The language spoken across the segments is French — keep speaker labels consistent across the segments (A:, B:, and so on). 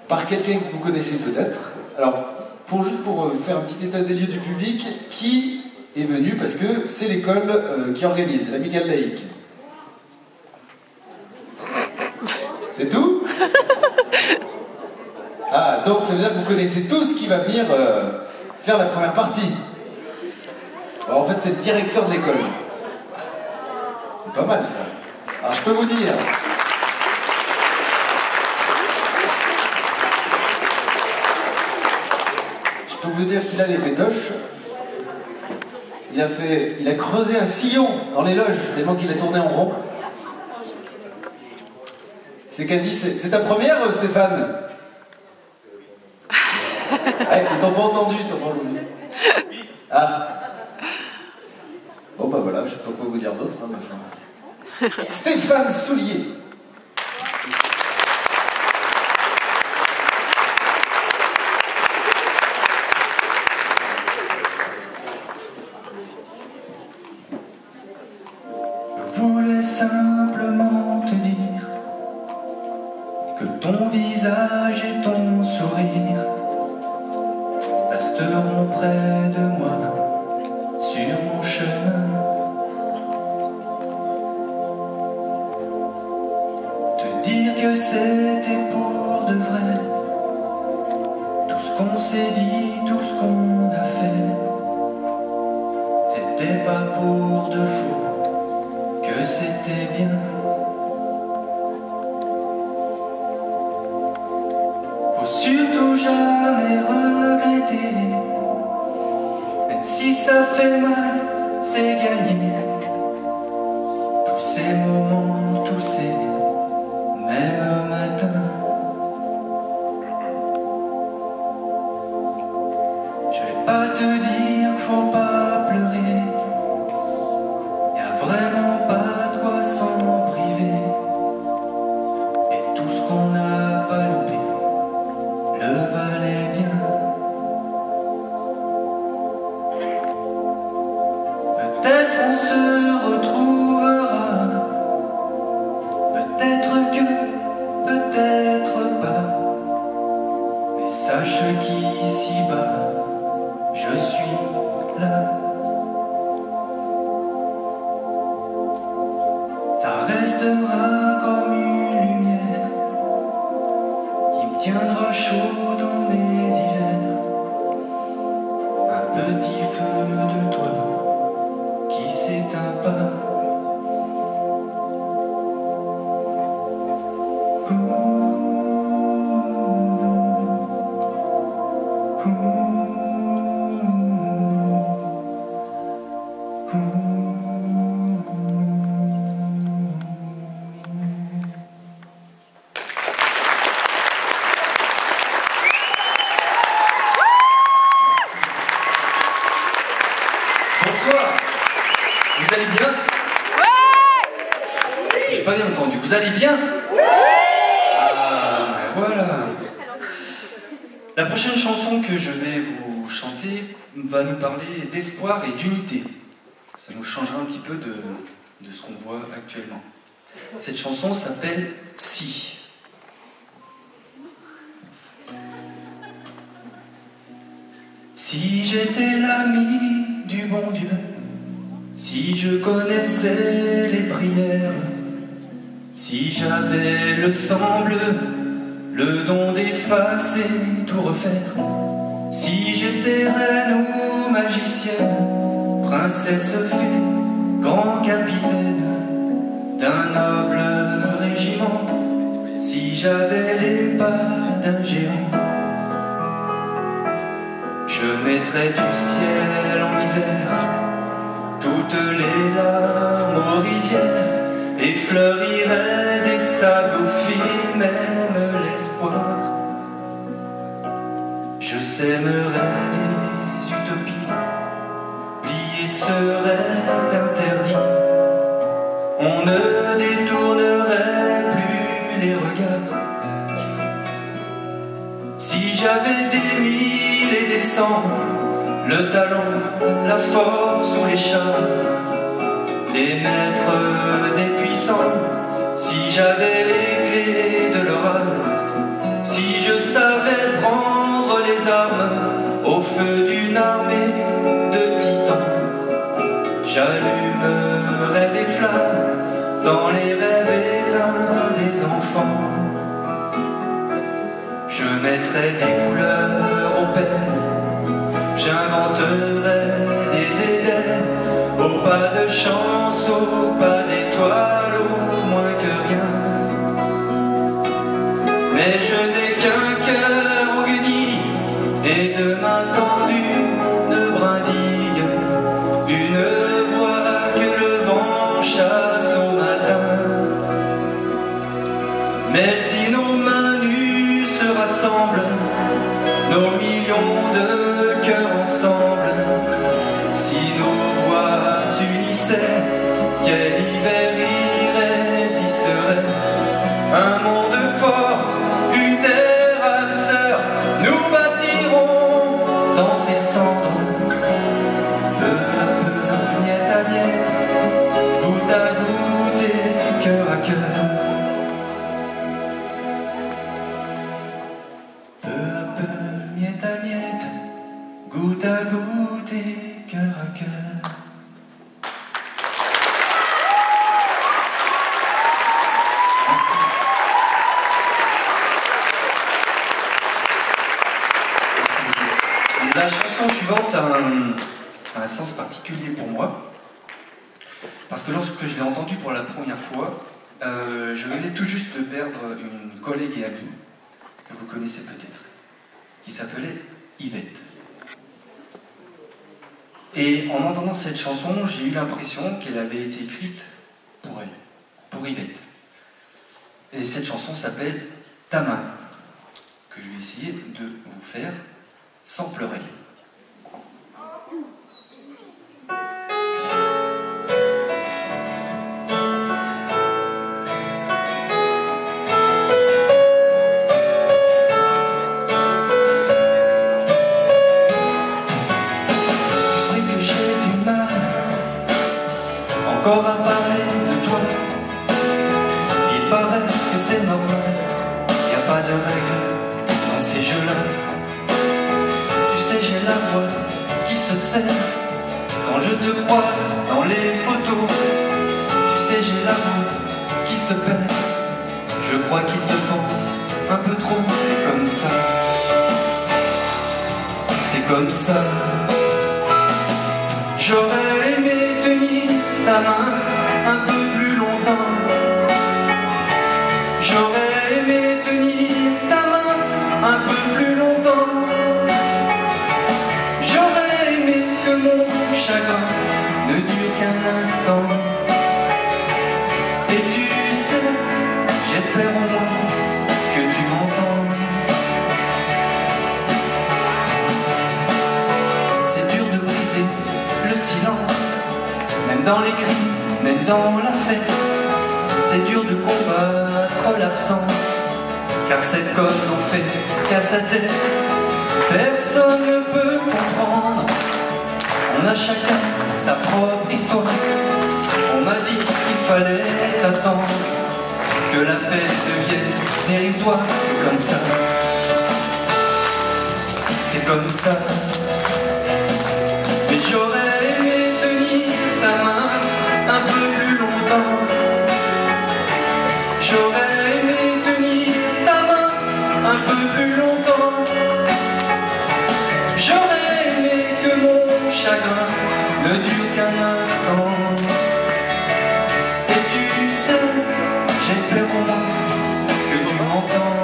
A: par quelqu'un que vous connaissez peut-être. Alors, juste pour faire un petit état des lieux du public, qui est venu parce que c'est l'école qui organise, l'Amicale laïque. C'est tout? Ah, donc ça veut dire que vous connaissez tous qui va venir faire la première partie. Alors, en fait, c'est le directeur de l'école. C'est pas mal, ça. Alors, je peux vous dire... Je peux vous dire qu'il a les pétoches. Il a creusé un sillon dans les loges, tellement qu'il a tourné en rond. C'est ta première, Stéphane? Ouais, ils t'ont pas entendu, Ah. Bon bah voilà, je sais pas quoi vous dire d'autre, hein, ma foi. Stéphane Soulier.
B: Je voulais simplement te dire que ton visage et ton sourire resteront près de moi sur mon chemin. Te dire que c'était pour de vrai, tout ce qu'on s'est dit, tout ce qu'on a fait, c'était pas pour de faux, que c'était bien. Faut surtout jamais regretter, même si ça fait mal, c'est gagné. Tous ces moments, tous ces mêmes matins. Je vais pas te dire qu'il faut pas pleurer, y'a vraiment pas de quoi s'en priver. Et tout ce qu'on n'a pas loupé le valait bien. Peut-être on se retrouvera, peut-être que, peut-être pas. Mais sache qu'ici-bas, je suis là. Ça restera comme une lumière qui me tiendra chaud dans mes hivers. Un petit feu de toi qui s'éteint pas.
C: Bonsoir. Vous allez bien? Ouais. J'ai pas bien entendu. Vous allez bien? Ah, ben voilà. La prochaine chanson que je vais vous chanter va nous parler d'espoir et d'unité. Ça nous changera un petit peu de ce qu'on voit actuellement. Cette chanson s'appelle « Si ».
B: Si j'étais l'ami du bon Dieu, si je connaissais les prières, si j'avais le sang bleu, le don d'effacer, tout refaire, si j'étais reine ou magicienne, princesse fée, grand capitaine d'un noble régiment, si j'avais les pas d'un géant, je mettrais du ciel en misère, toutes les larmes aux rivières, et fleurirais des sables aux filles, même l'espoir. Je sèmerais des utopies, plier serait interdit, on ne détournerait plus les regards. Si j'avais des mille et des cents, le talent, la force ou les charmes, des maîtres, des puissants, si j'avais les clés de leur âme, si je savais mettrai des couleurs aux peines, j'inventerai des Édens, au pas de chance, au pas d'étoiles, au moins que rien. Mais je n'ai qu'un cœur en guenilles et de mains tendues de brindilles, une voix que le vent chasse au matin. Mais si nos mains nues se rassemblent, nos millions de cœurs ensemble, si nos voix s'unissaient, quel hiver irrésisterait? Un monde fort, une terre âme sœur, nous bâtirons dans ces cendres, peu à peu, miette à miette, goutte à goutte et cœur à cœur. Peu à peu, miette à miette, goutte à goutte et cœur à cœur. La chanson suivante a un sens particulier pour moi, parce que lorsque je l'ai entendue pour la première fois, je venais tout juste de perdre une collègue et amie, que vous connaissez peut-être, qui s'appelait Yvette. Et en entendant cette chanson, j'ai eu l'impression qu'elle avait été écrite pour elle, pour Yvette. Et cette chanson s'appelle Ta main, que je vais essayer de vous faire sans pleurer. Encore à parler de toi, il paraît que c'est normal, y a pas de règles dans ces jeux-là. Tu sais, j'ai la voix qui se serre quand je te croise dans les photos. Tu sais, j'ai la voix qui se perd, je crois qu'il te pense un peu trop. C'est comme ça, c'est comme ça. J'aurais aimé tenir ta main un peu plus longtemps. J'aurais aimé tenir ta main un peu plus longtemps. J'aurais aimé que mon chagrin ne dure qu'un instant. Et tu sais, j'espère au moins que tu m'entends. C'est dur de briser le silence, même dans les cris, même dans la fête. C'est dur de combattre l'absence, car cette conne n'en fait qu'à sa tête. Personne ne peut comprendre, on a chacun sa propre histoire. On m'a dit qu'il fallait attendre que la paix devienne dérisoire. C'est comme ça, c'est comme ça. Mais j'aurais aimé tenir ta main un peu plus longtemps. J'aurais aimé tenir ta main un peu plus longtemps. J'aurais aimé que mon chagrin ne dure qu'un instant. Et tu sais, j'espère au moins que tu m'entends.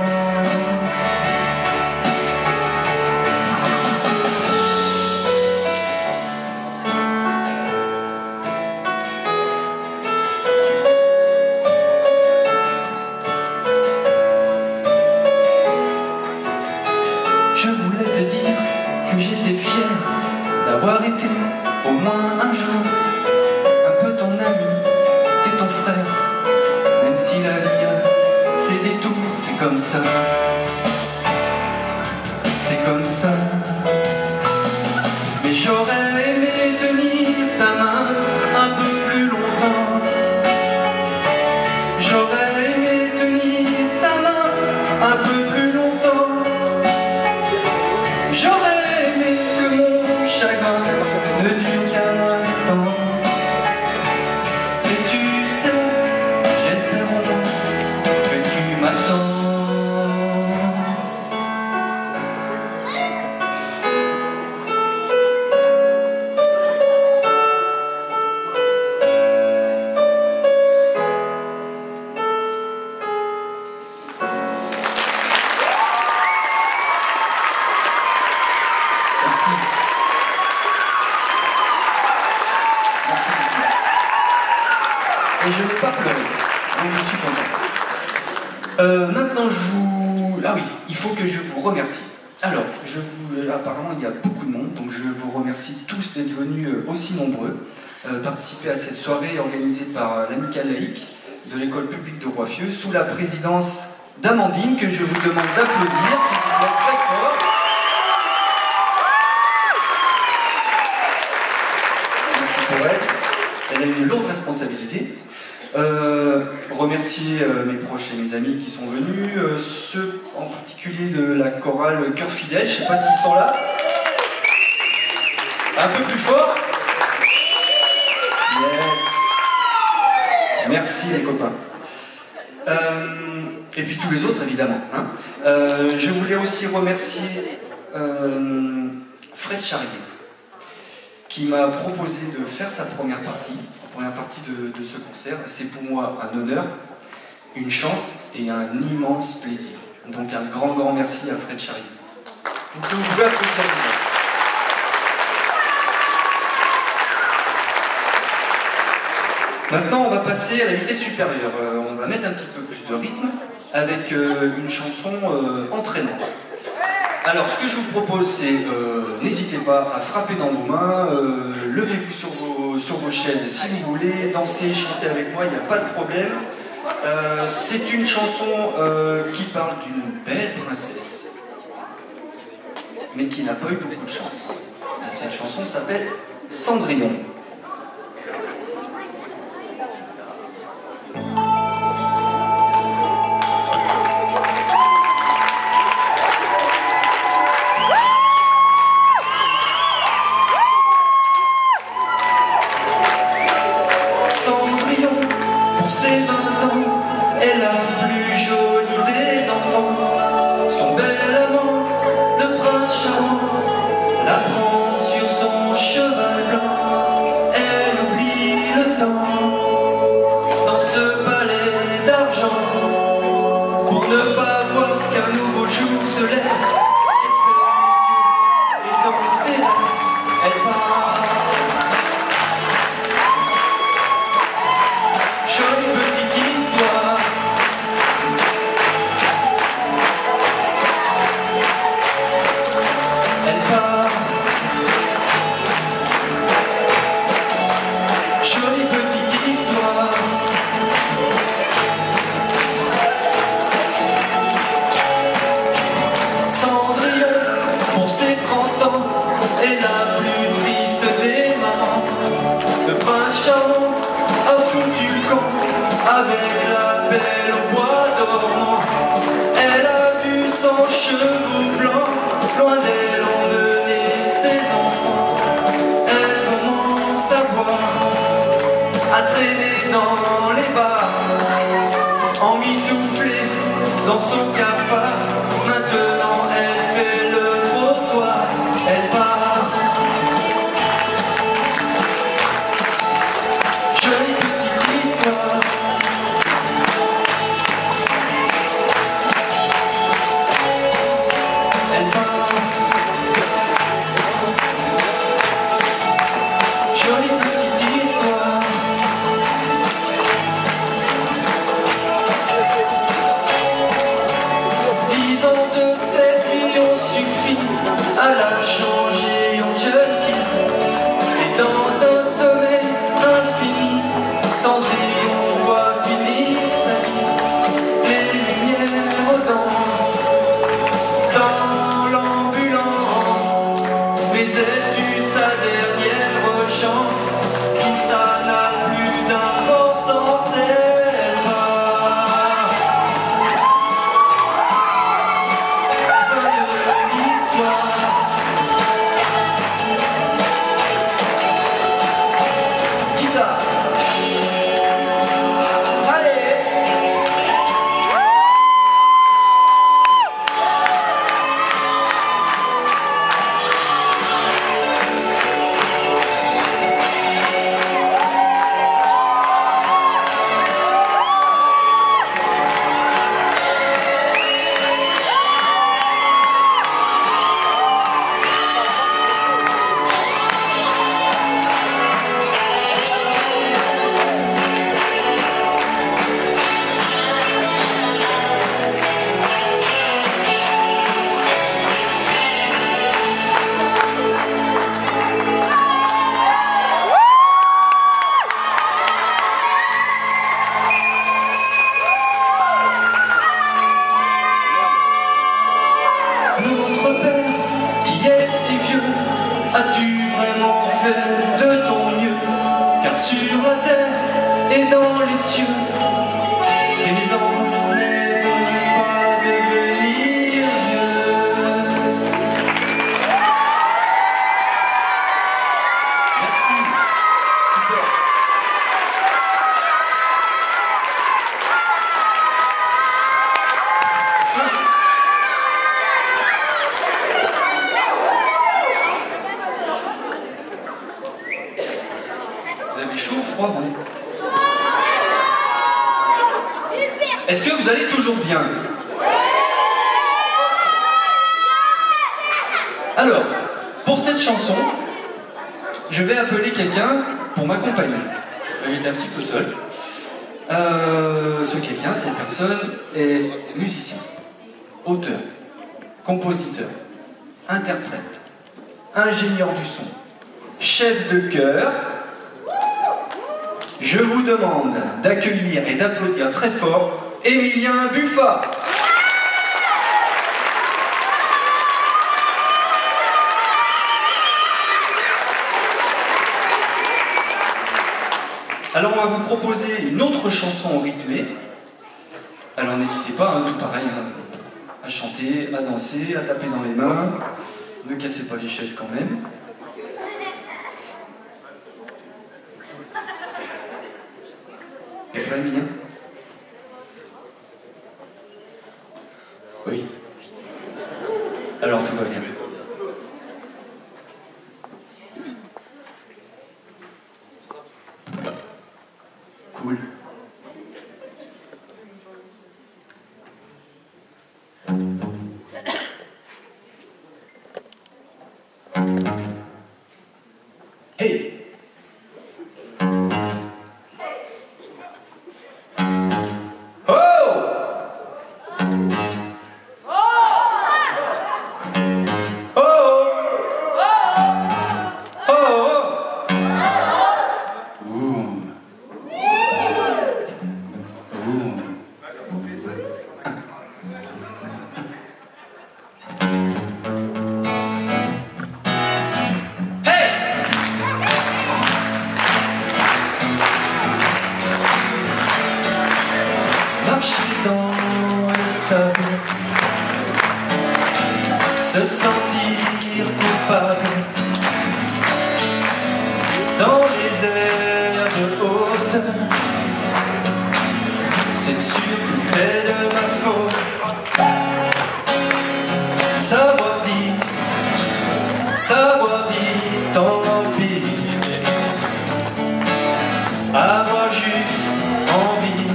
B: Je voulais te dire que j'étais fier d'avoir été au moins un jour un peu ton ami et ton frère. Même si la vie a ses détours, c'est comme ça, c'est comme ça. Mais j'aurais aimé tenir ta main un peu plus longtemps. J'aurais aimé tenir ta main un peu plus longtemps. J'aurais aimé que mon chagrin ne dure qu'un instant. Et tu sais, j'espère au moins que tu m'attends.
C: et je n'ai pas pleuré. Donc je suis content. Maintenant, ah oui, il faut que je vous remercie. Alors, apparemment, il y a beaucoup de monde, donc je vous remercie tous d'être venus aussi nombreux participer à cette soirée organisée par l'Amicale laïque de l'école publique de Roiffieux, sous la présidence d'Amandine, que je vous demande d'applaudir, s'il vous plaît, très fort. Merci pour elle. Elle a une lourde responsabilité. Remercier mes proches et mes amis qui sont venus, ceux en particulier de la chorale Cœur Fidèle, je ne sais pas s'ils sont là. Un peu plus fort. Yes. Merci les copains. Et puis tous les autres évidemment. Hein. Je voulais aussi remercier Fred Charrier, qui m'a proposé de faire sa première partie de ce concert. C'est pour moi un honneur, une chance et un immense plaisir. Donc un grand merci à Fred Charrier. Vous pouvez applaudir. Maintenant, on va passer à la vitesse supérieure. On va mettre un petit peu plus de rythme avec une chanson entraînante. Alors, ce que je vous propose, c'est n'hésitez pas à frapper dans vos mains, levez-vous sur vos chaises si vous voulez, danser, chanter avec moi, il n'y a pas de problème. C'est une chanson qui parle d'une belle princesse, mais qui n'a pas eu beaucoup de chance. Et cette chanson s'appelle Cendrillon.
B: La prend sur son cheval blanc. as-tu vraiment fait de ton mieux? Car sur la terre et dans les cieux, tes anges n'aiment pas devenir vieux. Merci. Super. Vous avez chaud ou froid, vous? Est-ce que vous allez toujours bien? Alors, pour cette chanson, je vais appeler quelqu'un pour m'accompagner. J'étais un petit peu seul. Ce quelqu'un, cette personne, est musicien, auteur, compositeur, interprète, ingénieur du son, chef de chœur. Je vous demande d'accueillir et d'applaudir très fort Émilien Buffat. Alors on va vous proposer une autre chanson rythmée. Alors n'hésitez pas, hein, tout pareil, à chanter, à danser, à taper dans les mains. Ne cassez pas les chaises quand même. Et toi, Émilien?
A: Oui.
B: Alors tout va bien. Cool.
A: Hey!
B: Se sentir coupable dans les herbes hautes, c'est surtout près de ma faute. Savoir dire tant pis, avoir juste envie,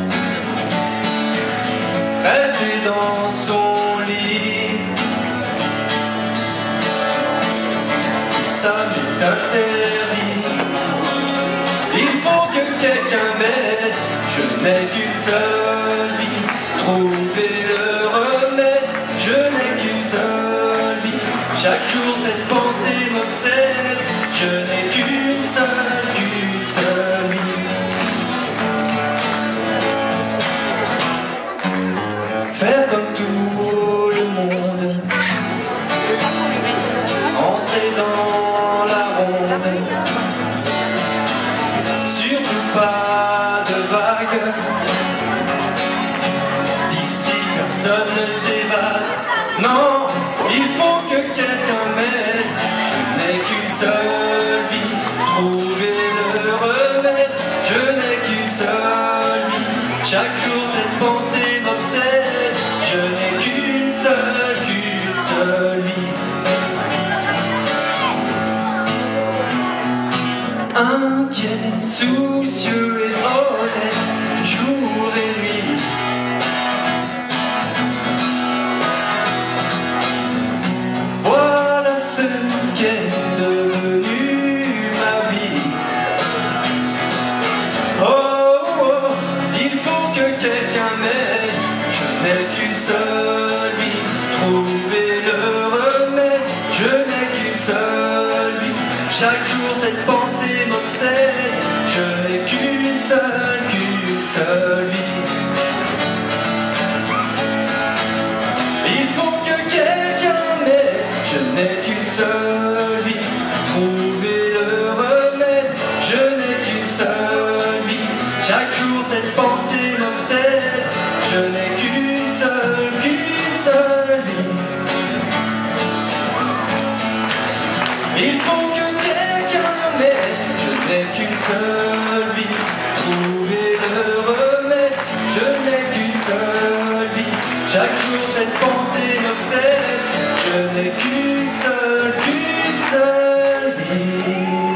B: rester dans son lit. Ça m'est interdit. Il faut que quelqu'un m'aide. Je n'ai qu'une seule vie. Trouver le remède. Je n'ai qu'une seule vie. Chaque jour cette pensée m'obsède. Je n'ai qu'une seule vie. Faire comme tout le monde. Entrer dans la ronde, surtout pas de vagues. D'ici personne ne s'évade. Non, il faut que quelqu'un m'aide. je n'ai qu'une seule vie.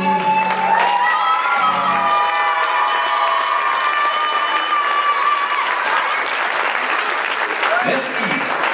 C: Merci.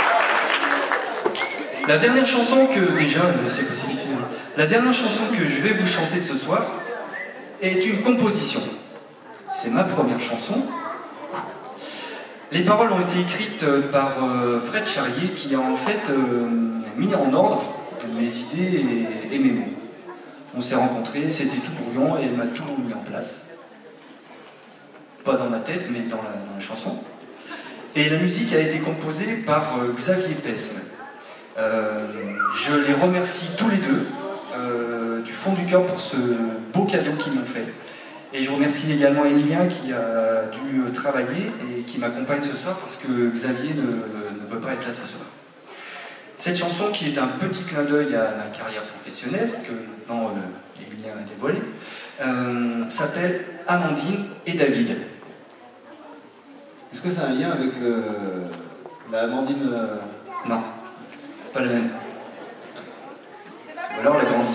C: La dernière chanson que déjà, c'est possible. La dernière chanson que je vais vous chanter ce soir est une composition. C'est ma première chanson. Les paroles ont été écrites par Fred Charrier qui a en fait mis en ordre mes idées et mes mots. On s'est rencontrés, c'était tout brouillon et elle m'a tout mis en place. Pas dans ma tête, mais dans la chanson. Et la musique a été composée par Xavier Pesme. Je les remercie tous les deux du fond du cœur pour ce beau cadeau qu'ils m'ont fait. Et je remercie également Emilien qui a dû travailler et qui m'accompagne ce soir parce que Xavier ne peut pas être là ce soir. Cette chanson, qui est un petit clin d'œil à ma carrière professionnelle, que maintenant Emilien a dévoilé, s'appelle Amandine et David.
A: Est-ce que c'est un lien avec la Amandine
C: Non, c'est pas la même. Ou alors elle a grandi.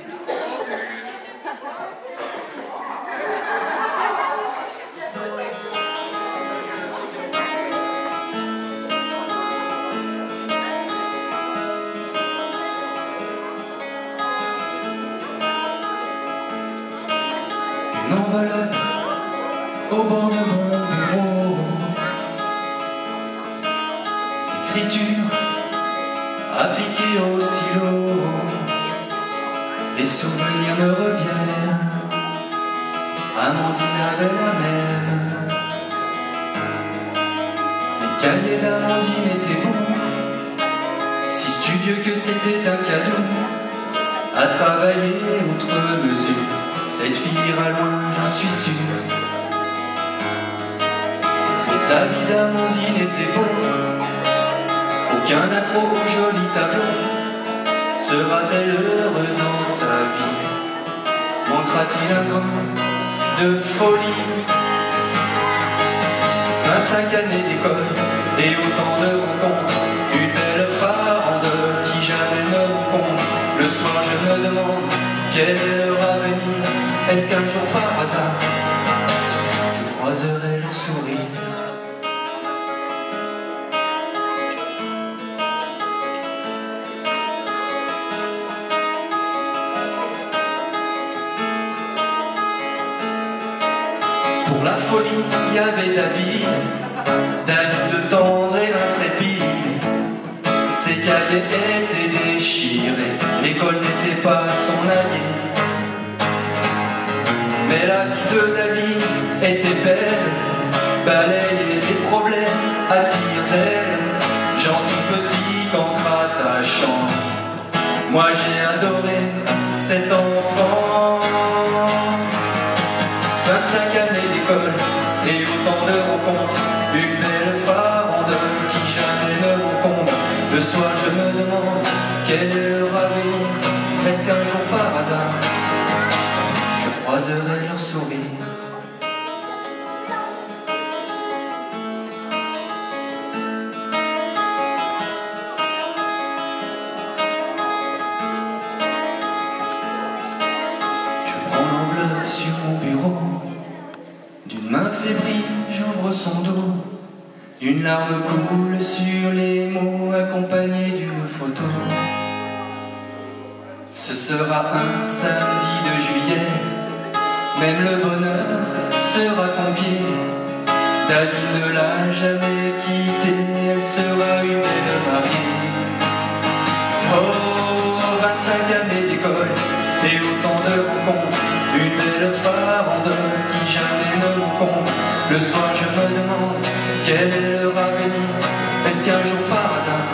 B: Une enveloppe au bord de mon bureau, écriture appliquée au stylo. Les souvenirs me reviennent, Amandine avait la même. Les cahiers d'Amandine étaient bons, si studieux que c'était un cadeau, à travailler outre mesure. Cette fille ira loin, j'en suis sûr. Les habits d'Amandine étaient beaux, aucun accro au joli tableau. Sera-t-elle heureuse dans sa vie? Manquera-t-il un grain de folie? 25 années d'école et autant de rencontres, une belle farande qui jamais me rencontre. Le soir je me demande quel est leur avenir. Est-ce qu'un jour par hasard je croiserai leur sourire? Pour la folie, il y avait David de tendre et intrépide. Ses cahiers étaient déchirés, l'école n'était pas son allié. Mais la vie de David était belle, balayait les problèmes, attire d'elle, gentil petit cancre attachant. Moi j'ai adoré cet enfant. 25 années d'école et autant de rencontres, une belle farande qui jamais ne rencontre. Le soir je me demande quel est leur avenir. Est-ce qu'un jour par hasard je croiserai leur sourire? Je prends l'enveloppe sur mon bureau, d'une main fébrile j'ouvre son dos. Une larme coule sur les mots accompagnés d'une photo. Ce sera un samedi de juillet, même le bonheur sera convié. David ne l'a jamais quittée, elle sera une belle mariée. Oh, 25 années d'école et autant de rencontres, une belle farande qui jamais ne rencontre. Le soir je me demande quel est leur avenir. Est-ce qu'un jour par hasard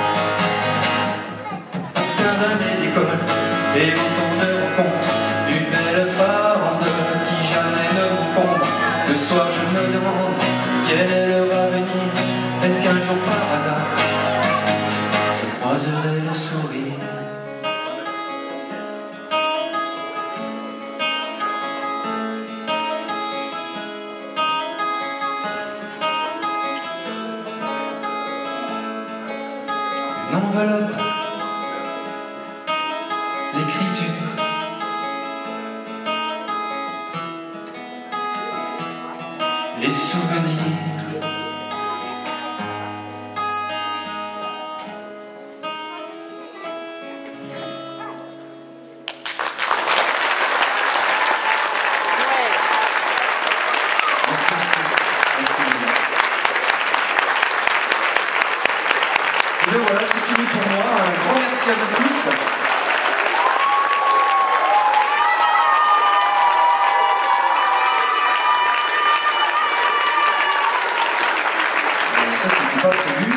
B: 15 années d'école et autant de rencontres, une belle farande qui jamais ne rencontre. Le soir je me demande quel est leur avenir. Est-ce qu'un jour par hasard je croiserai leur sourire? Une enveloppe l'écriture. Les souvenirs.
A: Et bien voilà, c'est fini pour moi. Un grand merci à vous tous. Ça, c'était pas prévu.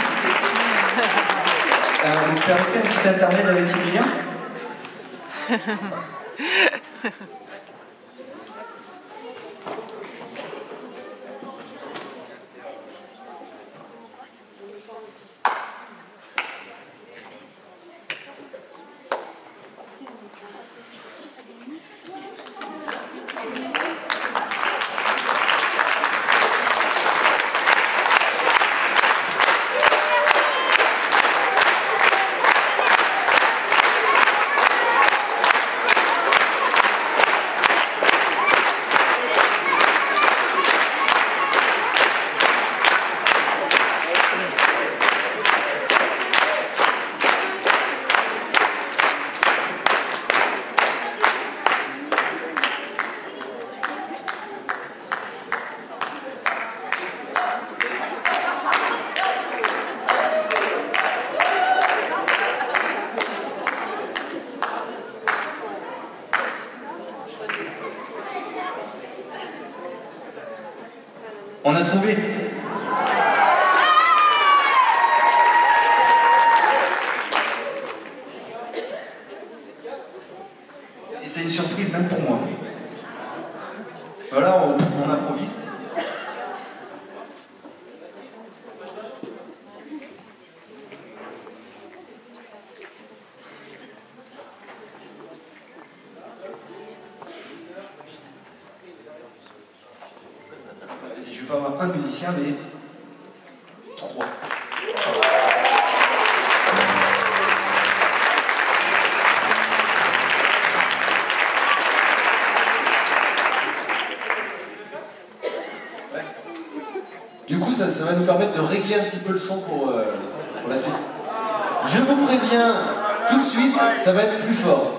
B: Vous permettez un petit intermède avec Emilien? On a trouvé. Et c'est une surprise même pour moi. Voilà, on improvise. Je vais pas avoir un musicien, mais 3.
A: Du coup, ça va nous permettre de régler un petit peu le son pour la suite. Je vous préviens tout de suite, ça va être plus fort.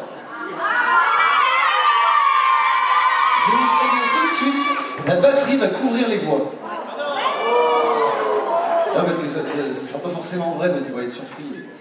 A: Je vous préviens tout de suite, la batterie va couvrir les voix. Non, parce que ça ne sera pas forcément vrai, donc il va être surpris.